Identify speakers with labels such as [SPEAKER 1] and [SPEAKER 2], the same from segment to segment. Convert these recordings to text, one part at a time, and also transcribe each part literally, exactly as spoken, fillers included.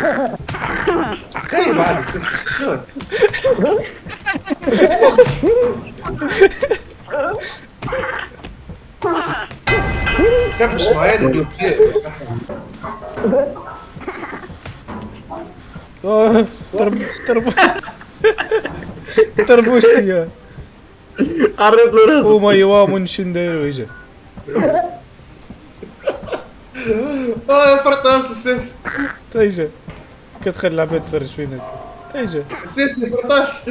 [SPEAKER 1] سايب عادي سيس شلون؟ كبش معين اليوكليد صح؟
[SPEAKER 2] اوه ترب ترب تربوشتي يا
[SPEAKER 3] قريت له راسه.
[SPEAKER 2] وما يوامن شن دايرو يجا.
[SPEAKER 1] اه فرط راس السيس.
[SPEAKER 2] تيجا كتخلي العباد تفرج فينا. تيجا
[SPEAKER 1] السيس فرطاس.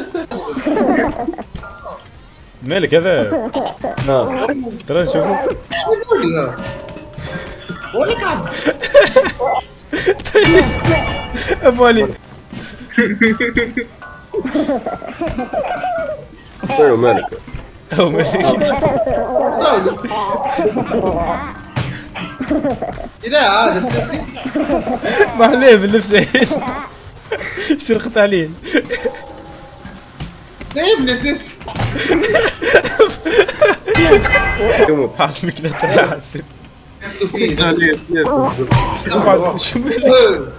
[SPEAKER 2] مالك هذا؟
[SPEAKER 3] اه
[SPEAKER 2] ترى نشوفو.
[SPEAKER 1] ولا كعب.
[SPEAKER 2] ابو علي.
[SPEAKER 3] ايوه مالك.
[SPEAKER 2] او مالك.
[SPEAKER 1] لا عاد السيسي.
[SPEAKER 2] ما عليه باللبس شرقت عليه.
[SPEAKER 1] سايبني سيسي.
[SPEAKER 2] حاسبك لا ترى حاسب. شو مالك؟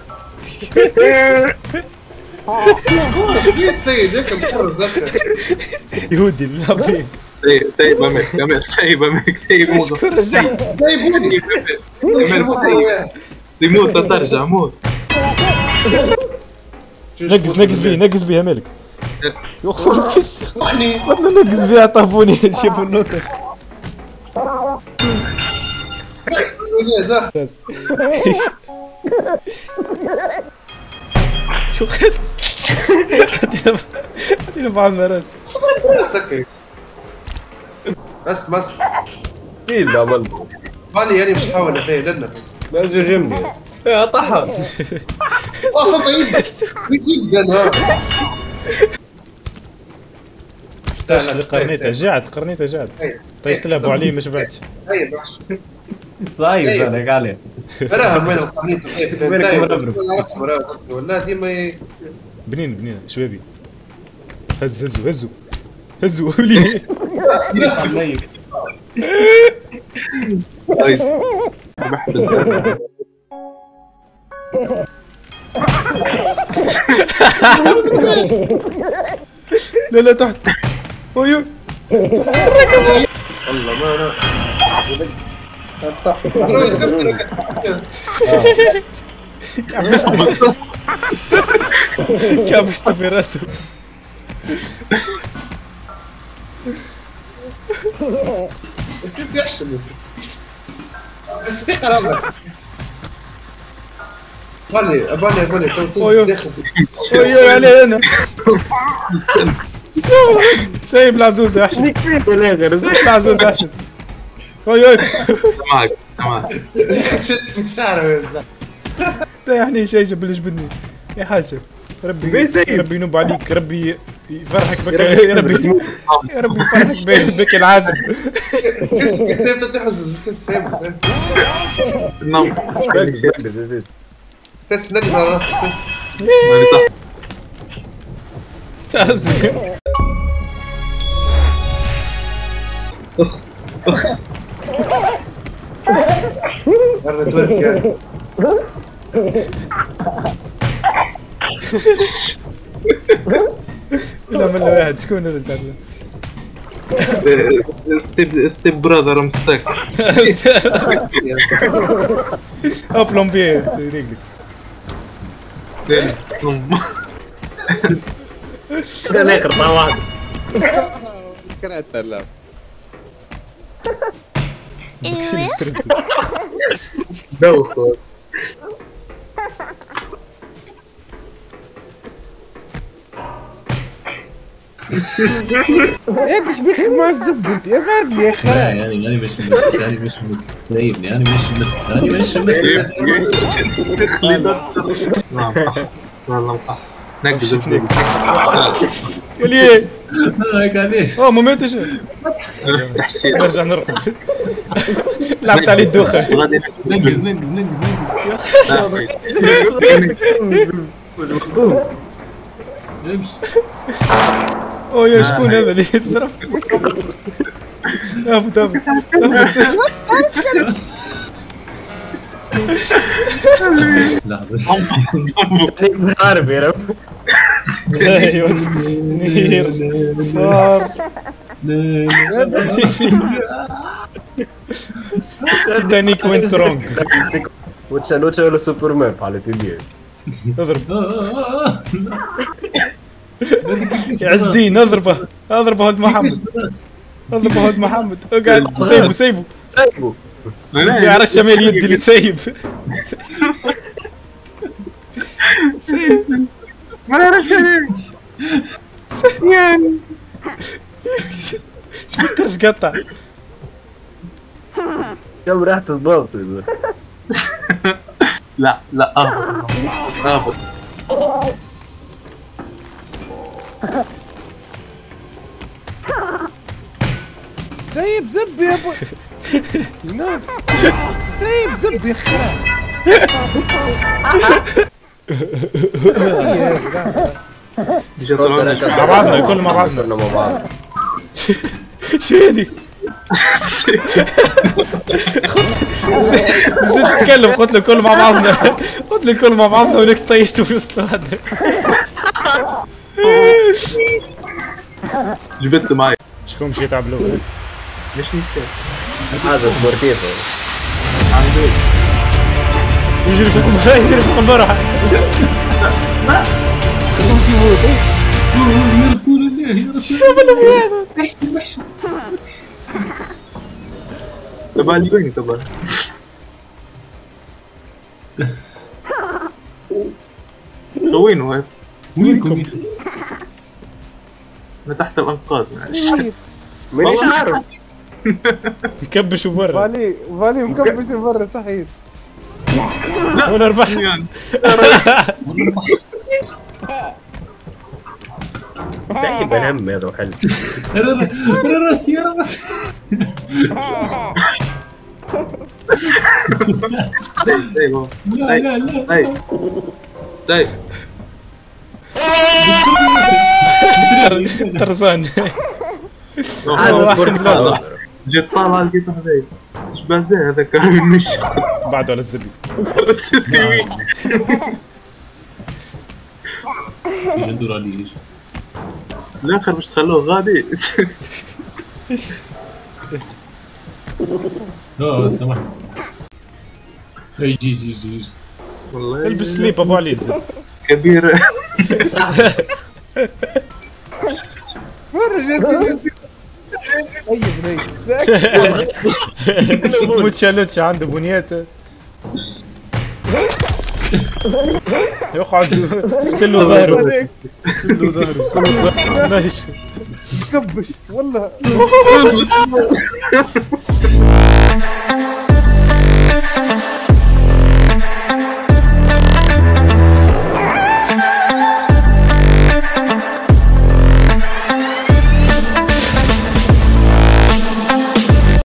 [SPEAKER 1] كيف السيد هيك مخرز هكا
[SPEAKER 2] يهودي الابيض.
[SPEAKER 4] سيب سيب امك امك سيب امك سيب موت
[SPEAKER 1] سايبوني
[SPEAKER 4] يموت ترجع موت.
[SPEAKER 2] نقز نقز بيه نقز بيه مالك. يخرب فيس.
[SPEAKER 1] يعني
[SPEAKER 2] والله نقز بيه طابوني جيبوا النوتس. بس. شو خد؟ حطينا حطينا بعض المراس.
[SPEAKER 1] سكر بس بس
[SPEAKER 3] ايه اللي عملت؟
[SPEAKER 1] بالي يعني مش حاول اتهيأ لنا
[SPEAKER 3] ما جرمني. يا طحن.
[SPEAKER 1] اه بعيد جدا ها
[SPEAKER 2] قرنيته جعد قرنيته جعد. طيشت له ابو علي ما شبعتش.
[SPEAKER 1] هي باش
[SPEAKER 3] طيب انا عليه.
[SPEAKER 1] اراها وين القرنيط ولا ديما
[SPEAKER 2] بنين بنين شبابي. هز هزوا هزوا هزوا ولي.
[SPEAKER 4] كويس بحب الزلمه.
[SPEAKER 2] لا لا تحت. اويو
[SPEAKER 1] والله ما انا انا يكسر
[SPEAKER 2] كابستني كابستني في راسه.
[SPEAKER 1] السيس يحشم السيس السيس في قرار بالي بالي بالي
[SPEAKER 2] اويو
[SPEAKER 1] داخل
[SPEAKER 2] اويو علي انا سايب العزوز احسن. سايب العزوز احسن. اوي اوي
[SPEAKER 4] معك معك
[SPEAKER 1] شد في شعره
[SPEAKER 2] يعني شيء جاب جبدني يا حاجه. ربي ربي ينوب عليك. ربي يفرحك بك يا ربي. يا ربي يفرحك بك العازم.
[SPEAKER 1] سيف تحزن سيف سيف
[SPEAKER 4] نعم
[SPEAKER 1] سيس نقدر على راس سيس
[SPEAKER 2] تعزم.
[SPEAKER 1] مرة تورك يعني
[SPEAKER 2] لا من واحد شكون هذا التعلم؟
[SPEAKER 4] ستيب ستيب براذر مستك.
[SPEAKER 2] او بلومبي رجلك.
[SPEAKER 3] انا قرطه واحد.
[SPEAKER 5] كرهت اللعب.
[SPEAKER 4] دوخ
[SPEAKER 5] ايش بك معذب انت يا فادني يا خرا.
[SPEAKER 6] يعني يعني مش مس يعني مش مس سايبني يعني مش مس يعني مش مس.
[SPEAKER 4] نعم والله نقز نقز
[SPEAKER 2] وليه
[SPEAKER 6] هيك علاش؟
[SPEAKER 2] اه ما ماتش.
[SPEAKER 4] تحسين
[SPEAKER 2] نرجع نرقد. لعبت عليه الدوخه.
[SPEAKER 4] غادي
[SPEAKER 6] نقز نقز نقز نقز. امشي.
[SPEAKER 2] او يا شكون هذا اللي يضرب؟ هبط هبط
[SPEAKER 6] لا بس
[SPEAKER 3] مش عارف يا رب.
[SPEAKER 2] ايوه نير نار تيتانيك وينت رونج.
[SPEAKER 3] وتشا نوتشا ولا سوبرمان على تيلي.
[SPEAKER 2] اضرب يا عز الدين، اضربه اضربه ولد محمد، اضربه ولد محمد. اقعد سيبه سيبه
[SPEAKER 3] سايبه.
[SPEAKER 2] يا رشا مال يدي اللي تسيب. سيب
[SPEAKER 4] ما رشا يعني
[SPEAKER 2] شو بدك قطع؟
[SPEAKER 3] كم ريحة الضغط.
[SPEAKER 4] لا لا اهبط اهبط.
[SPEAKER 5] سيب زب يا ابو نار. سيب زب يا خرا.
[SPEAKER 2] مع بعضنا كل مع بعضنا
[SPEAKER 3] مع بعض.
[SPEAKER 2] شيني زيد تتكلم، قلت له كل مع بعضنا، قلت له كل مع بعضنا ولك طيشتوا في وسط هذا.
[SPEAKER 4] جبت معي
[SPEAKER 2] شكون مشيت على بلو؟
[SPEAKER 4] مش نكتب
[SPEAKER 3] هذا سبورتيفو.
[SPEAKER 4] عنده
[SPEAKER 2] يجري في القنبرة، يجري في القنبرة.
[SPEAKER 6] يا رسول الله يا رسول الله. وحشني وحشني.
[SPEAKER 4] تبالي وين تبالي؟ وينه هذا؟
[SPEAKER 6] وينكم؟
[SPEAKER 4] انا تحت الانقاض معلش.
[SPEAKER 3] مانيش عارف.
[SPEAKER 2] يكبشوا برا
[SPEAKER 5] فالي فالي مكبش برا صحيح.
[SPEAKER 2] ولا ربح.
[SPEAKER 3] سايب الهم هذا وحل.
[SPEAKER 6] يا راسي يا راسي.
[SPEAKER 4] سايب
[SPEAKER 6] لا لا لا.
[SPEAKER 4] سايب سايب
[SPEAKER 2] طرزان.
[SPEAKER 3] هذا سبورتيفو.
[SPEAKER 4] جيت طالع لقيته هذا ايش بازي هذا كان المشي
[SPEAKER 2] بعده على الزبي.
[SPEAKER 4] بس السوي
[SPEAKER 6] ندور عليه.
[SPEAKER 4] الاخر مش تخلوه غادي.
[SPEAKER 6] اه سمحت. اي جي جي جي.
[SPEAKER 4] والله
[SPEAKER 2] البس سليب ابو علي الزبي.
[SPEAKER 4] كبير.
[SPEAKER 5] مرة جاتني اي بني
[SPEAKER 2] موتشالوتشا عنده بنيته يقعد كله ظهره كله ظهره ماشي
[SPEAKER 5] كبش والله.